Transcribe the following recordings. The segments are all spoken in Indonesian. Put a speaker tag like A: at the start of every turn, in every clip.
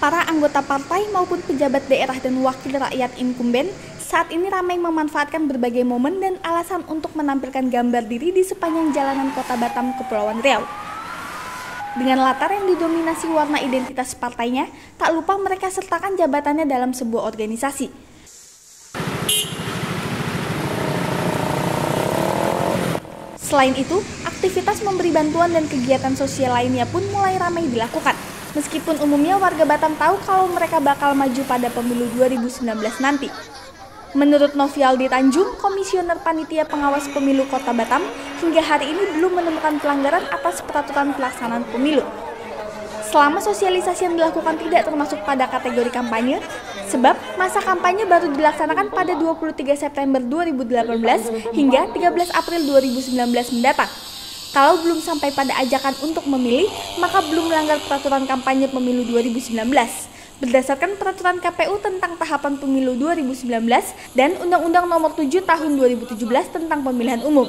A: Para anggota partai maupun pejabat daerah dan wakil rakyat inkumben saat ini ramai memanfaatkan berbagai momen dan alasan untuk menampilkan gambar diri di sepanjang jalanan Kota Batam, Kepulauan Riau. Dengan latar yang didominasi warna identitas partainya, tak lupa mereka sertakan jabatannya dalam sebuah organisasi. Selain itu, aktivitas memberi bantuan dan kegiatan sosial lainnya pun mulai ramai dilakukan. Meskipun umumnya warga Batam tahu kalau mereka bakal maju pada pemilu 2019 nanti. Menurut Novialdi Tanjung, Komisioner Panitia Pengawas Pemilu Kota Batam, hingga hari ini belum menemukan pelanggaran atas peraturan pelaksanaan pemilu. Selama sosialisasi yang dilakukan tidak termasuk pada kategori kampanye, sebab masa kampanye baru dilaksanakan pada 23 September 2018 hingga 13 April 2019 mendatang. Kalau belum sampai pada ajakan untuk memilih, maka belum melanggar peraturan kampanye pemilu 2019. Berdasarkan peraturan KPU tentang tahapan pemilu 2019 dan Undang-Undang Nomor 7 Tahun 2017 tentang pemilihan umum.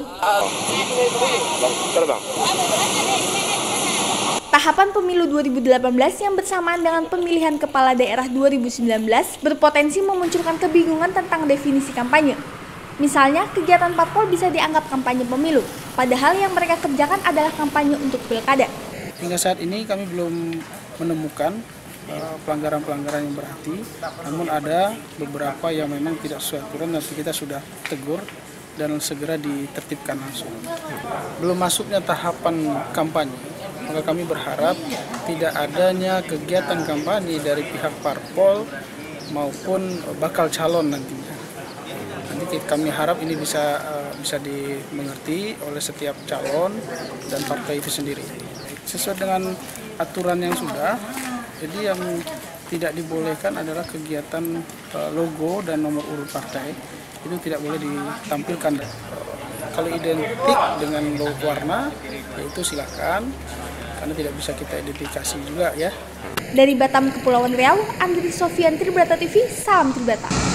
A: Tahapan pemilu 2018 yang bersamaan dengan pemilihan kepala daerah 2019 berpotensi memunculkan kebingungan tentang definisi kampanye. Misalnya, kegiatan parpol bisa dianggap kampanye pemilu, padahal yang mereka kerjakan adalah kampanye untuk pilkada.
B: Hingga saat ini kami belum menemukan pelanggaran-pelanggaran yang berarti, namun ada beberapa yang memang tidak sesuai aturan dan kita sudah tegur dan segera ditertibkan langsung. Belum masuknya tahapan kampanye, maka kami berharap tidak adanya kegiatan kampanye dari pihak parpol maupun bakal calon nantinya. Nanti kami harap ini bisa dimengerti oleh setiap calon dan partai itu sendiri. Sesuai dengan aturan yang sudah, jadi yang tidak dibolehkan adalah kegiatan logo dan nomor urut partai, itu tidak boleh ditampilkan. Kalau identik dengan logo warna, yaitu silakan, karena tidak bisa kita identifikasi juga ya.
A: Dari Batam, Kepulauan Riau, Andri Sofian, Tribrata TV, salam Tribata.